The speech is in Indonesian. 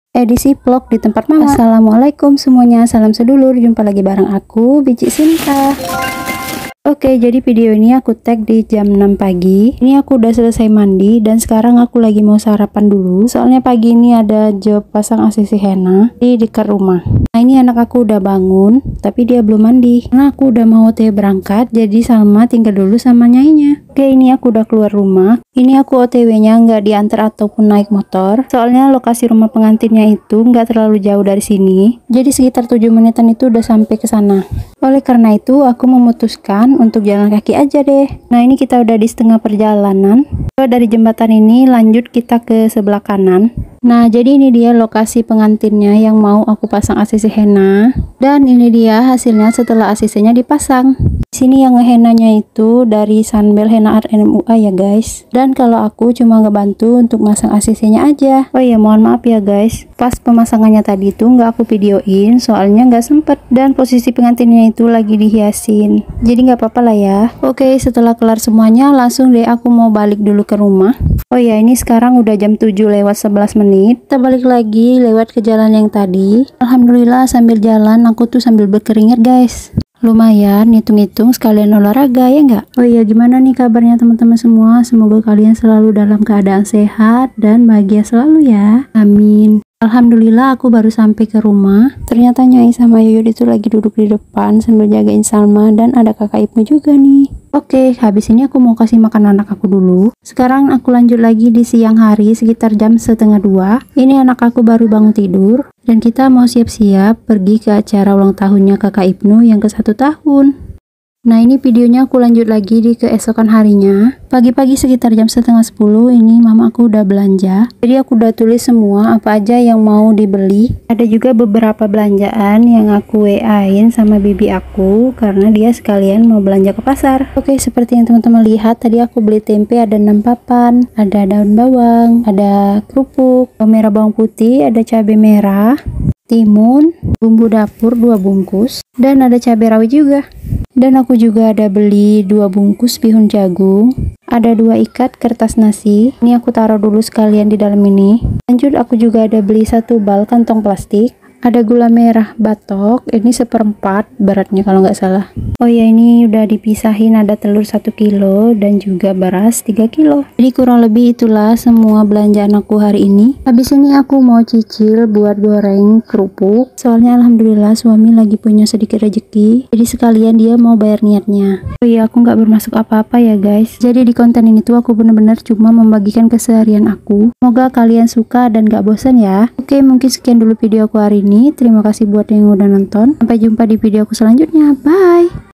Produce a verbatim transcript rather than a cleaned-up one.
edisi vlog di tempat mama. Assalamualaikum semuanya, salam sedulur, jumpa lagi bareng aku Biji Sinta. Oke, jadi video ini aku tag di jam enam pagi. Ini aku udah selesai mandi dan sekarang aku lagi mau sarapan dulu. Soalnya pagi ini ada job pasang A C C henna di dekat rumah. Nah, ini anak aku udah bangun, tapi dia belum mandi. Karena aku udah mau O T W berangkat, jadi Salma tinggal dulu sama nyainya. Oke, ini aku udah keluar rumah. Ini aku O T W-nya nggak diantar ataupun naik motor. Soalnya lokasi rumah pengantinnya itu nggak terlalu jauh dari sini. Jadi sekitar tujuh menitan itu udah sampai ke sana. Oleh karena itu, aku memutuskan untuk jalan kaki aja deh. Nah, ini kita udah di setengah perjalanan. Dari jembatan ini lanjut kita ke sebelah kanan. Nah, jadi ini dia lokasi pengantinnya yang mau aku pasang A C C henna. Dan ini dia hasilnya setelah A C C-nya dipasang. Di sini yang ngehenanya itu dari Sunbel Henna Art N M U A ya guys. Dan kalau aku cuma ngebantu untuk masang A C C-nya aja. Oh iya, mohon maaf ya guys. Pas pemasangannya tadi itu nggak aku videoin, soalnya nggak sempet. Dan posisi pengantinnya itu lagi dihiasin. Jadi nggak apa-apa lah ya. Oke, setelah kelar semuanya, langsung deh aku mau balik dulu ke rumah. Oh ya, ini sekarang udah jam tujuh lewat sebelas menit. Kita balik lagi lewat ke jalan yang tadi. Alhamdulillah sambil jalan aku tuh sambil berkeringat guys. Lumayan, hitung-hitung sekalian olahraga ya nggak? Oh iya, gimana nih kabarnya teman-teman semua? Semoga kalian selalu dalam keadaan sehat dan bahagia selalu ya. Amin. Alhamdulillah aku baru sampai ke rumah. Ternyata Nyai sama Yuyut itu lagi duduk di depan sambil jagain Salma dan ada kakak Ibnu juga nih. Oke, habis ini aku mau kasih makan anak aku dulu. Sekarang aku lanjut lagi di siang hari sekitar jam setengah dua. Ini anak aku baru bangun tidur dan kita mau siap-siap pergi ke acara ulang tahunnya kakak Ibnu yang ke satu tahun. Nah, ini videonya aku lanjut lagi di keesokan harinya. Pagi-pagi sekitar jam setengah sepuluh ini mama aku udah belanja. Jadi aku udah tulis semua apa aja yang mau dibeli. Ada juga beberapa belanjaan yang aku W A-in sama bibi aku karena dia sekalian mau belanja ke pasar. Oke, seperti yang teman-teman lihat tadi aku beli tempe ada enam papan, ada daun bawang, ada kerupuk, bawang merah bawang putih, ada cabai merah, timun, bumbu dapur dua bungkus, dan ada cabai rawit juga. Dan aku juga ada beli dua bungkus bihun jagung, ada dua ikat kertas nasi. Ini aku taruh dulu sekalian di dalam ini. Lanjut aku juga ada beli satu bal kantong plastik. Ada gula merah batok, ini seperempat beratnya kalau nggak salah. Oh ya, ini udah dipisahin, ada telur satu kilo dan juga beras tiga kilo. Jadi kurang lebih itulah semua belanjaan aku hari ini. Habis ini aku mau cicil buat goreng kerupuk. Soalnya alhamdulillah suami lagi punya sedikit rezeki. Jadi sekalian dia mau bayar niatnya. Oh iya, aku nggak bermaksud apa-apa ya guys. Jadi di konten ini tuh aku bener-bener cuma membagikan keseharian aku. Semoga kalian suka dan gak bosan ya. Oke, mungkin sekian dulu video aku hari ini. Terima kasih buat yang udah nonton. Sampai jumpa di video aku selanjutnya. Bye.